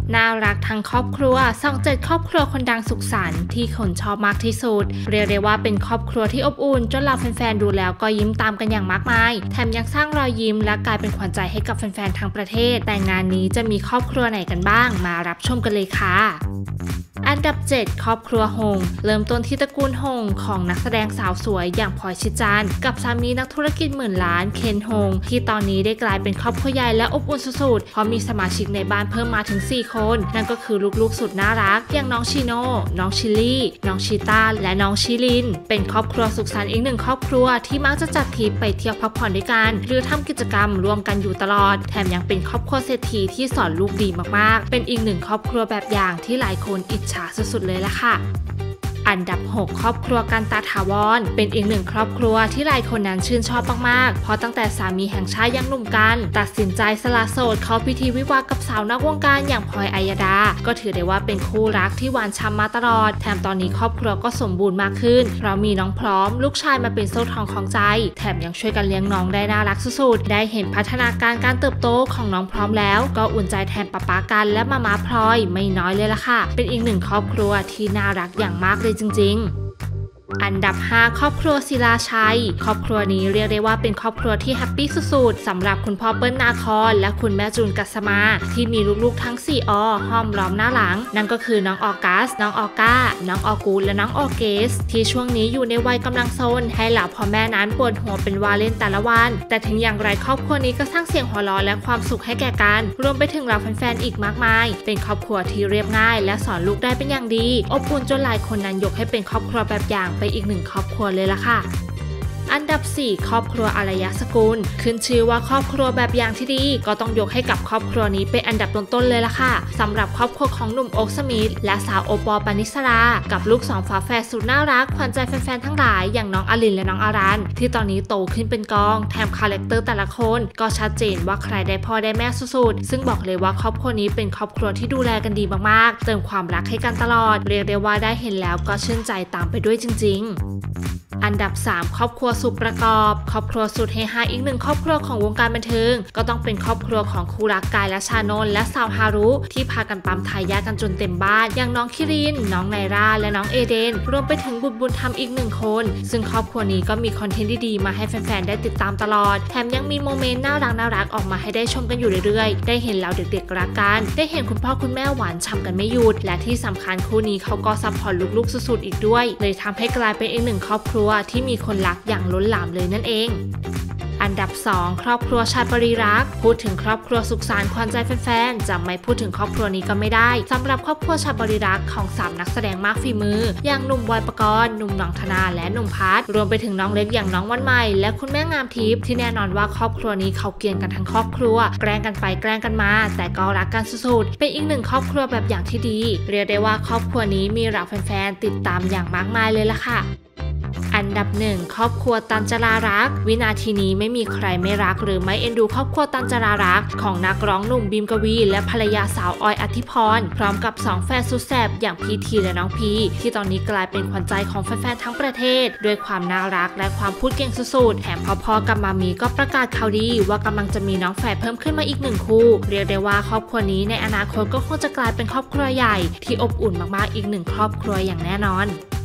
น่ารักทั้งครอบครัวส่อง7ครอบครัวคนดังสุขสันต์ที่คนชอบมากที่สุดเรียกได้ว่าเป็นครอบครัวที่อบอุ่นจนเราแฟนๆดูแล้วก็ยิ้มตามกันอย่างมากมายแถมยังสร้างรอยยิ้มและกลายเป็นขวัญใจให้กับแฟนๆทั้งประเทศแต่งานนี้จะมีครอบครัวไหนกันบ้างมารับชมกันเลยค่ะอันดับ7ครอบครัวหงเริ่มต้นที่ตระกูลหงของนักแสดงสาวสวยอย่างพลอยชิจันกับสามีนักธุรกิจหมื่นล้านเคนหงที่ตอนนี้ได้กลายเป็นครอบครัวใหญ่และอบอุ่นสุดๆเพราะมีสมาชิกในบ้านเพิ่มมาถึง4คนนั่นก็คือลูกๆสุดน่ารักอย่างน้องชิโน่น้องชิลลี่น้องชีต้าและน้องชิลินเป็นครอบครัวสุขสันต์อีกหนึ่งครอบครัวที่มักจะจัดทริปไปเที่ยวพักผ่อนด้วยกันหรือทำกิจกรรมร่วมกันอยู่ตลอดแถมยังเป็นครอบครัวเศรษฐีที่สอนลูกดีมากๆเป็นอีกหนึ่งครอบครัวแบบอย่างที่หลายคนอิจฉาสุดๆเลยล่ะค่ะอันดับ6ครอบครัวกันตาถาวรเป็นอีกหนึ่งครอบครัวที่หลายคนนั้นชื่นชอบมากๆเพราะตั้งแต่สามีแห่งชาติยังหนุ่มกันตัดสินใจสละโสดเข้าพิธีวิวาห์กับสาวนอกวงการอย่างพลอยอัยดาก็ถือได้ว่าเป็นคู่รักที่หวานฉ่ำมาตลอดแถมตอนนี้ครอบครัวก็สมบูรณ์มากขึ้นเพราะมีน้องพร้อมลูกชายมาเป็นโซ่ทองของใจแถมยังช่วยกันเลี้ยงน้องได้น่ารักสุดๆได้เห็นพัฒนาการเติบโตของน้องพร้อมแล้วก็อุ่นใจแทนป๊ากันและมาพลอยไม่น้อยเลยล่ะค่ะเป็นอีกหนึ่งครอบครัวที่น่ารักอย่างมากเลยจริงๆอันดับ5ครอบครัวศิลาชัยครอบครัวนี้เรียกได้ว่าเป็นครอบครัวที่แฮปปี้สุดๆสำหรับคุณพ่อเปิ้ลนาคอนและคุณแม่จูนกัสมาที่มีลูกๆทั้ง4ห้อมล้อมหน้าหลังนั่นก็คือน้องออกัสน้องออก้าน้องออกูดและน้องออเกสที่ช่วงนี้อยู่ในวัยกำลังโซนให้เหล่าพ่อแม่นั้นปวดหัวเป็นวาเล่นแต่ละวันแต่ถึงอย่างไรครอบครัวนี้ก็สร้างเสียงหัวเราะและความสุขให้แก่กันรวมไปถึงเหล่าแฟนๆอีกมากมายเป็นครอบครัวที่เรียบง่ายและสอนลูกได้เป็นอย่างดีอบอุ่นจนหลายคนนั้นยกให้เป็นครอบครัวแบบอย่างไปอีกหนึ่งครอบครัวเลยล่ะค่ะอันดับ4ครอบครัวอารยสกุลขึ้นชื่อว่าครอบครัวแบบอย่างที่ดีก็ต้องยกให้กับครอบครัวนี้เป็นอันดับต้นๆเลยล่ะค่ะสำหรับครอบครัวของหนุ่มโอ๊คสมิธและสาวโอปอล์ปานิสรากับลูก2ฝาแฝดสุดน่ารักขวัญใจแฟนๆทั้งหลายอย่างน้องอลินและน้องอารันที่ตอนนี้โตขึ้นเป็นกองแถมคาแรคเตอร์แต่ละคนก็ชัดเจนว่าใครได้พ่อได้แม่สุดๆซึ่งบอกเลยว่าครอบครัวนี้เป็นครอบครัวที่ดูแลกันดีมากๆเติมความรักให้กันตลอดเรียกได้ว่าได้เห็นแล้วก็ชื่นใจตามไปด้วยจริงๆอันดับ3ครอบครัวสุขประกอบครอบครัวสุดเฮฮาอีกหนึ่งครอบครัวของวงการบันเทิงก็ต้องเป็นครอบครัวของคู่รักกายและชานนท์และสาวฮารุที่พากันปั๊มทายาทกันจนเต็มบ้านอย่างน้องคิรินน้องไนร่าและน้องเอเดนรวมไปถึงบุญธรรมอีก1คนซึ่งครอบครัวนี้ก็มีคอนเทนต์ดีๆมาให้แฟนๆได้ติดตามตลอดแถมยังมีโมเมนต์น่ารักออกมาให้ได้ชมกันอยู่เรื่อยๆได้เห็นเราเด็กๆรักกันได้เห็นคุณพ่อคุณแม่หวานฉ่ำกันไม่หยุดและที่สำคัญคู่นี้เขาก็ซัพพอร์ตลูกๆสุดๆอีกด้วยเลยทำให้กลายเป็นอีกหนึ่งครอบครัวที่มีคนรักอย่างล้นหลามเลยนั่นเองอันดับ2ครอบครัวชาติบริรักษ์พูดถึงครอบครัวสุขสันต์ขวัญใจแฟนๆจะไม่พูดถึงครอบครัวนี้ก็ไม่ได้สำหรับครอบครัวชาติบริรักษ์ของ3นักแสดงมากฝีมืออย่างหนุ่มบอยปกรณ์หนุ่มหน่องธนาและหนุ่มพัทรวมไปถึงน้องเล็กอย่างน้องวันใหม่และคุณแม่งามทิพย์ที่แน่นอนว่าครอบครัวนี้เขาเกลียนกันทั้งครอบครัวแกล้งกันไปแกล้งกันมาแต่ก็รักกันสุดๆเป็นอีกหนึ่งครอบครัวแบบอย่างที่ดีเรียกได้ว่าครอบครัวนี้มีเหล่าแฟนๆติดตามอย่างมากมายเลยล่ะค่ะอันดับ1ครอบครัวตันจรารักษ์วินาทีนี้ไม่มีใครไม่รักหรือไม่เอ็นดูครอบครัวตันจรารักษ์ของนักร้องหนุ่มบีมกวีและภรรยาสาวออยอธิพรพร้อมกับ2แฟนสุดแสบอย่างพีทีและน้องพีที่ตอนนี้กลายเป็นขวัญใจของแฟนๆทั้งประเทศด้วยความน่ารักและความพูดเก่งสุดๆแถมพอๆกับมามีก็ประกาศข่าวดีว่ากำลังจะมีน้องแฝดเพิ่มขึ้นมาอีก1คู่เรียกได้ว่าครอบครัวนี้ในอนาคตก็คงจะกลายเป็นครอบครัวใหญ่ที่อบอุ่นมากๆอีก1ครอบครัวอย่างแน่นอน